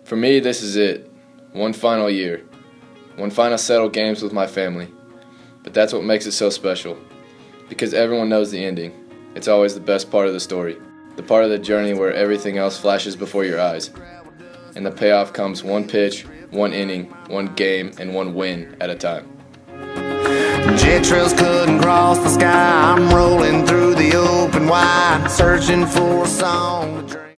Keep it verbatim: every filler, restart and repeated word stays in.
For me, this is it. One final year. One final settled games with my family. But that's what makes it so special. Because everyone knows the ending. It's always the best part of the story. The part of the journey where everything else flashes before your eyes. And the payoff comes one pitch, one inning, one game, and one win at a time. Jet trails couldn't cross the sky. I'm rolling through the open wide, searching for a song to drink.